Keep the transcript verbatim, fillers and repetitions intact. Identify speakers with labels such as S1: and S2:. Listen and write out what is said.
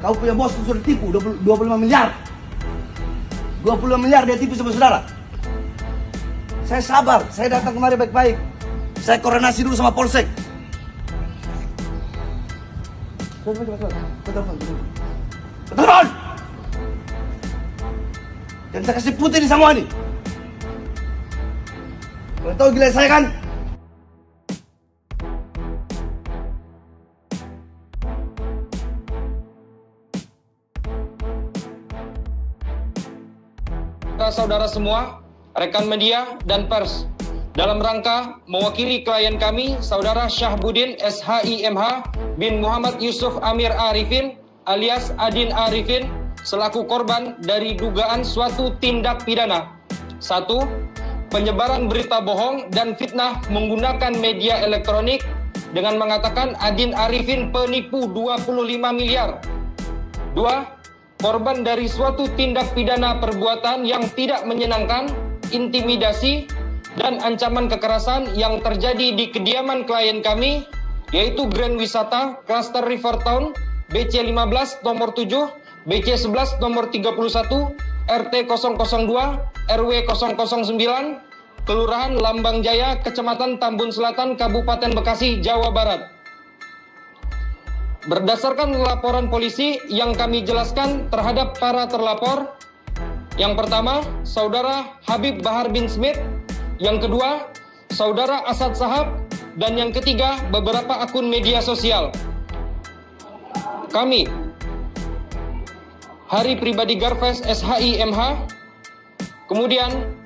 S1: Kau punya bos itu sudah tipu dua puluh lima miliar. dua puluh lima miliar dia tipu sama saudara. Saya sabar, saya datang kemari baik-baik. Saya koordinasi dulu sama Polsek. Betul, betul, betul, betul. Betul! Dan saya kasih putih di semua ini. Kalian tahu gila saya kan?
S2: Saudara semua, rekan media dan pers, dalam rangka mewakili klien kami, Saudara Syahbudin S H I M H bin Muhammad Yusuf Amir Arifin alias Adin Arifin selaku korban dari dugaan suatu tindak pidana. Satu, penyebaran berita bohong dan fitnah menggunakan media elektronik dengan mengatakan Adin Arifin penipu dua puluh lima miliar. Dua, korban dari suatu tindak pidana perbuatan yang tidak menyenangkan, intimidasi, dan ancaman kekerasan yang terjadi di kediaman klien kami, yaitu Grand Wisata, Cluster River Town, B C lima belas nomor tujuh, B C sebelas nomor tiga puluh satu, R T nol nol dua, R W nol nol sembilan, Kelurahan Lambang Jaya, Kecamatan Tambun Selatan, Kabupaten Bekasi, Jawa Barat. Berdasarkan laporan polisi yang kami jelaskan terhadap para terlapor, yang pertama, Saudara Habib Bahar bin Smith, yang kedua, Saudara Asad Sahab, dan yang ketiga, beberapa akun media sosial. Kami, Hari Pribadi Garves S H I M H, kemudian